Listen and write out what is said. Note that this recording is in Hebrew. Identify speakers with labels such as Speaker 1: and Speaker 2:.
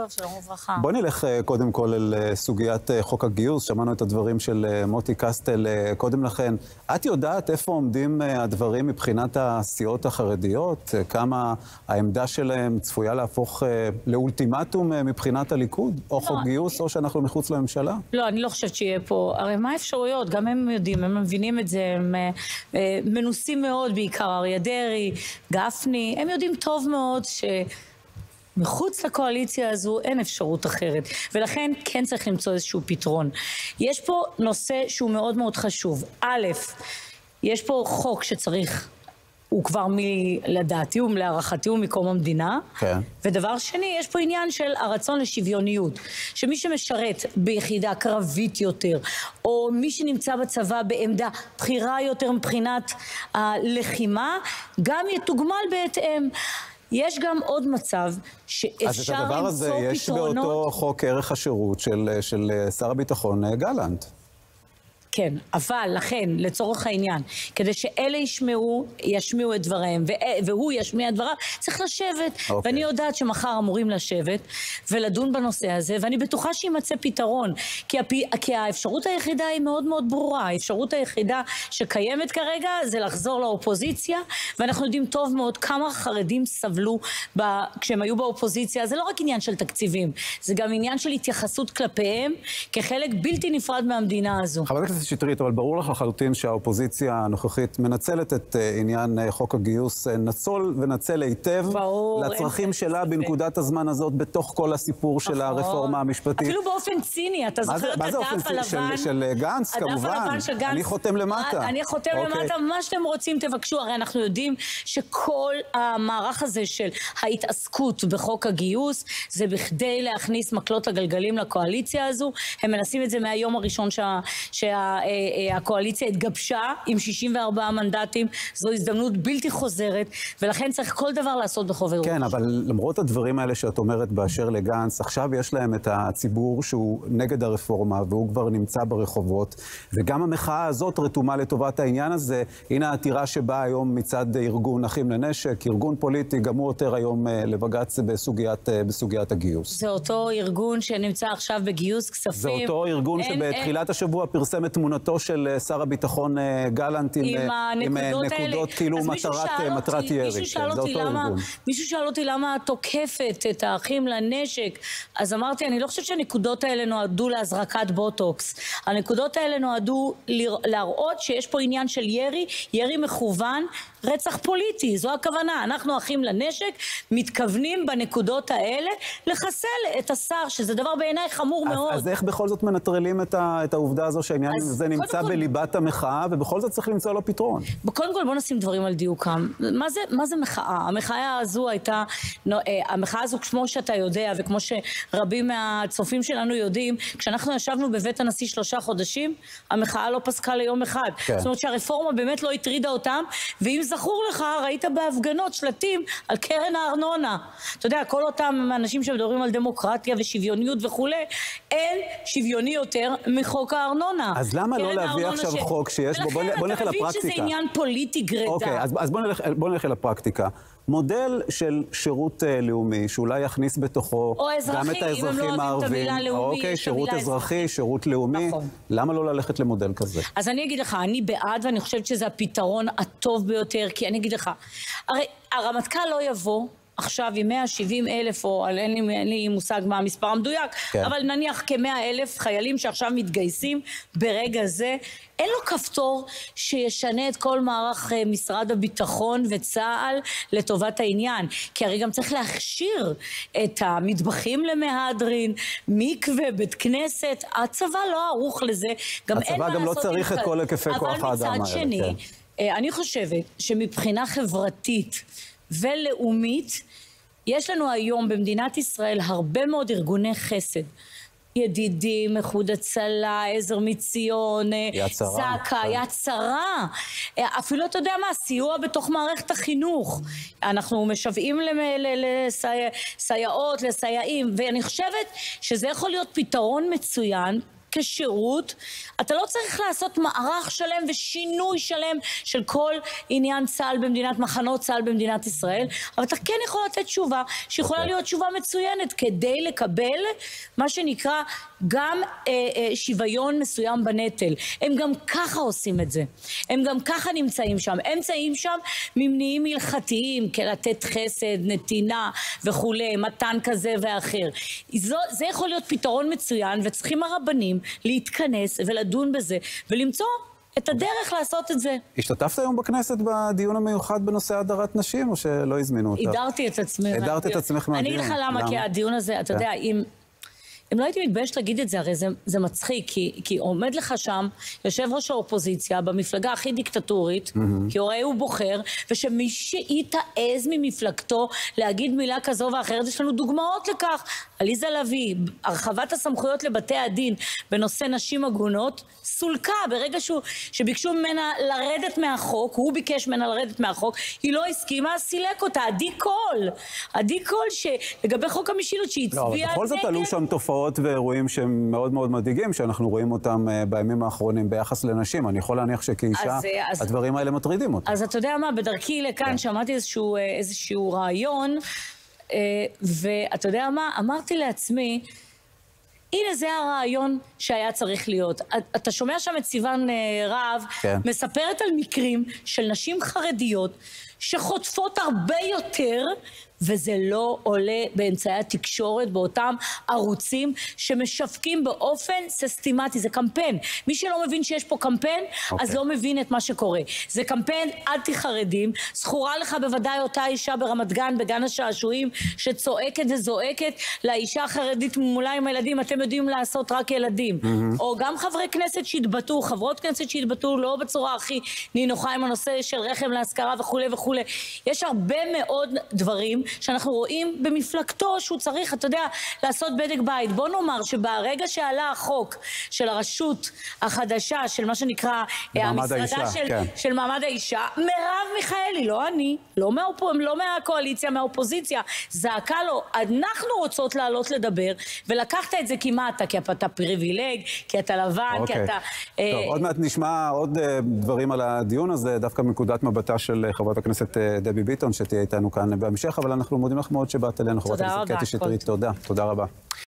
Speaker 1: טוב, שלום וברכה.
Speaker 2: בוא נלך קודם כל אל סוגיית חוק הגיוס. שמענו את הדברים של מוטי קסטל קודם לכן. את יודעת איפה עומדים הדברים מבחינת הסיעות החרדיות? כמה העמדה שלהם צפויה להפוך לאולטימטום מבחינת הליכוד? או חוק גיוס או שאנחנו מחוץ לממשלה?
Speaker 1: לא, אני לא חושבת שיהיה פה. הרי מה האפשרויות? גם הם יודעים, הם מבינים את זה, הם מנוסים מאוד, בעיקר אריה דרעי, גפני. הם יודעים טוב מאוד מחוץ לקואליציה הזו אין אפשרות אחרת, ולכן כן צריך למצוא איזשהו פתרון. יש פה נושא שהוא מאוד מאוד חשוב. א', יש פה חוק שצריך, הוא כבר לדעתי, להערכתי הוא מקום המדינה.
Speaker 2: כן.
Speaker 1: ודבר שני, יש פה עניין של הרצון לשוויוניות. שמי שמשרת ביחידה קרבית יותר, או מי שנמצא בצבא בעמדה בחירה יותר מבחינת הלחימה, גם יתוגמל בהתאם. יש גם עוד מצב שאפשר למצוא פתרונות. אז את הדבר הזה יש באותו חוק ערך השירות של שר הביטחון גלנט. כן, אבל לכן, לצורך העניין, כדי שאלה ישמיעו את דבריהם, והוא ישמיע את דבריו, צריך לשבת. ואני יודעת שמחר אמורים לשבת ולדון בנושא הזה, ואני בטוחה שימצא פתרון. כי האפשרות היחידה היא מאוד מאוד ברורה. האפשרות היחידה שקיימת כרגע זה לחזור לאופוזיציה, ואנחנו יודעים טוב מאוד כמה חרדים סבלו כשהם היו באופוזיציה. זה לא רק עניין של תקציבים, זה גם עניין של התייחסות כלפיהם, כחלק בלתי נפרד מהמדינה הזו.
Speaker 2: חברת הכנסת שטרית, אבל ברור לך לחלוטין שהאופוזיציה הנוכחית מנצלת את עניין חוק הגיוס, נצל היטב לצרכים שלה בנקודת הזמן הזאת, בתוך כל הסיפור של הרפורמה המשפטית.
Speaker 1: אפילו באופן ציני, אתה זוכר את הדף הלבן?
Speaker 2: של גנץ, כמובן. אני חותם למטה.
Speaker 1: אני חותם למטה, מה שאתם רוצים תבקשו. הרי אנחנו יודעים שכל המערך הזה של ההתעסקות בחוק הגיוס, זה בכדי להכניס מקלות הגלגלים לקואליציה הזו. הם מנסים את זה מהיום הראשון שהקואליציה התגבשה עם 64 מנדטים. זו הזדמנות בלתי חוזרת, ולכן צריך כל דבר לעשות בכובד ראש.
Speaker 2: כן, אבל למרות הדברים האלה שאת אומרת באשר לגנץ, עכשיו יש להם את הציבור שהוא נגד הרפורמה, והוא כבר נמצא ברחובות, וגם המחאה הזאת רתומה לטובת העניין הזה. הנה העתירה שבאה היום מצד ארגון אחים לנשק, ארגון פוליטי, גם הוא עותר היום לבג"ץ בסוגיית הגיוס.
Speaker 1: זה אותו ארגון שנמצא עכשיו בגיוס כספים.
Speaker 2: זה אותו ארגון שבתחילת השבוע פרסם את תמונתו של שר הביטחון גלנט עם נקודות כאילו מטרת ירי.
Speaker 1: מישהו שאל אותי למה תוקפת את האחים לנשק, אז אמרתי, אני לא חושבת שהנקודות האלה נועדו להזרקת בוטוקס. הנקודות האלה נועדו להראות שיש פה עניין של ירי מכוון, רצח פוליטי. זו הכוונה. אנחנו אחים לנשק מתכוונים בנקודות האלה לחסל את השר, שזה דבר בעיניי חמור מאוד.
Speaker 2: אז איך בכל זאת מנטרלים את העובדה הזו שהעניין הזה נמצא בליבת המחאה, ובכל זאת צריך למצוא לו פתרון?
Speaker 1: קודם כל בוא נשים דברים על דיוקם. מה זה מחאה? המחאה הזו הייתה, המחאה הזו כמו שאתה יודע, וכמו שרבים מהצופים שלנו יודעים, כשאנחנו ישבנו בבית הנשיא 3 חודשים, המחאה לא פסקה ליום אחד. זאת אומרת שהרפורמה באמת לא הטרידה אותם, ואם זכור לך, ראית בהפגנות שלטים על קרן הארנונה. אתה יודע, כל אותם אנשים שמדברים על דמוקרטיה ושוויוניות וכולי, אין שוויוני יותר מחוק הארנונה.
Speaker 2: אז למה לא להביא עכשיו חוק שיש בו? בוא נלך אל הפרקטיקה.
Speaker 1: ולכן אתה מבין שזה עניין פוליטי גרידא.
Speaker 2: אוקיי, אז בוא נלך אל הפרקטיקה. מודל של שירות לאומי, שאולי יכניס בתוכו גם את האזרחים הערבים. אוקיי, שירות אזרחי, שירות לאומי. למה לא ללכת למודל כזה?
Speaker 1: אז אני אגיד לך, אני בעד, ואני חושבת שזה הפתרון הטוב ביותר, כי אני אגיד לך, הרי הרמטכ"ל לא יבוא עכשיו עם 170,000, או אין לי מושג מה המספר המדויק, אבל נניח כ100,000 חיילים שעכשיו מתגייסים ברגע זה, אין לו כפתור שישנה את כל מערך משרד הביטחון וצה"ל לטובת העניין. כי הרי גם צריך להכשיר את המטבחים למהדרין, מקווה, בית כנסת. הצבא לא ערוך לזה.
Speaker 2: הצבא גם לא צריך את כל היקפי כוח האדם האלה.
Speaker 1: אבל מצד שני, אני חושבת שמבחינה חברתית ולאומית, יש לנו היום במדינת ישראל הרבה מאוד ארגוני חסד. ידידים, איחוד הצלה, עזר מציון, זק"א, יד שרה. אפילו אתה יודע מה, סיוע בתוך מערכת החינוך. אנחנו משוועים לסייעות, לסייעים, ואני חושבת שזה יכול להיות פתרון מצוין, כשירות, אתה לא צריך לעשות מערך שלם ושינוי שלם של כל עניין צה"ל במדינת, מחנות צה"ל במדינת ישראל, אבל אתה כן יכול לתת תשובה שיכולה להיות תשובה מצוינת כדי לקבל מה שנקרא גם שוויון מסוים בנטל. הם גם ככה עושים את זה. הם גם ככה נמצאים שם. הם נמצאים שם ממניעים הלכתיים, כלתת חסד, נתינה וכולי, מתן כזה ואחר. זה יכול להיות פתרון מצוין, וצריכים הרבנים להתכנס ולדון בזה, ולמצוא את הדרך לעשות את זה.
Speaker 2: השתתפת היום בכנסת בדיון המיוחד בנושא הדרת נשים, או שלא הזמינו אותך?
Speaker 1: הדרתי את עצמי.
Speaker 2: הדרת את עצמך מהדיון.
Speaker 1: אני אגיד לך למה, כי הדיון הזה, אתה יודע, אם לא הייתי מתביישת להגיד את זה, הרי זה מצחיק, כי עומד לך שם יושב ראש האופוזיציה במפלגה הכי דיקטטורית, כי הרי הוא בוחר, ושמי שיתעז ממפלגתו להגיד מילה כזו ואחרת, יש לנו דוגמאות לכך. עליזה לביא, הרחבת הסמכויות לבתי הדין בנושא נשים עגונות, סולקה ברגע שביקשו ממנה לרדת מהחוק, הוא ביקש ממנה לרדת מהחוק, היא לא הסכימה, סילק אותה. עדי קול שלגבי חוק המשילות שהצביעה נגד.
Speaker 2: בכל זאת עלו שם תופעות ואירועים שהם מאוד מאוד מדאיגים, שאנחנו רואים אותם בימים האחרונים ביחס לנשים. אני יכול להניח שכאישה הדברים האלה מטרידים אותם.
Speaker 1: אז אתה יודע מה, בדרכי לכאן שמעתי איזשהו רעיון, ואתה יודע מה, אמרתי לעצמי, הנה זה הרעיון שהיה צריך להיות. אתה שומע שם את סיוון רהב, מספרת על מקרים של נשים חרדיות שחוטפות הרבה יותר, וזה לא עולה באמצעי התקשורת, באותם ערוצים שמשווקים באופן סיסטמטי. זה קמפיין. מי שלא מבין שיש פה קמפיין, אז לא מבין את מה שקורה. זה קמפיין אנטי חרדים. זכורה לך בוודאי אותה אישה ברמת גן, בגן השעשועים, שצועקת וזועקת לאישה החרדית מולה עם הילדים, אתם יודעים לעשות רק ילדים. או גם חברי כנסת שהתבטאו, חברות כנסת שהתבטאו לא בצורה הכי נינוחה עם הנושא של רחם להשכרה וכו' וכו'. יש הרבה מאוד דברים שאנחנו רואים במפלגתו שהוא צריך, אתה יודע, לעשות בדק בית. בוא נאמר שברגע שעלה החוק של הרשות החדשה, של מה שנקרא המשרדה של מעמד האישה, מרב מיכאלי, לא אני, לא מהקואליציה, מהאופוזיציה, זעקה לו, אנחנו רוצות לעלות לדבר, ולקחת את זה כמעט, כי אתה פריבילג, כי אתה לבן, כי אתה...
Speaker 2: טוב, עוד מעט נשמע עוד דברים על הדיון הזה, דווקא מנקודת מבטה של חברת הכנסת דבי ביטון, שתהיה איתנו כאן בהמשך, אבל אנחנו מודים לך מאוד שבאת אלינו, חברת הכנסת קטי שטרית. תודה רבה.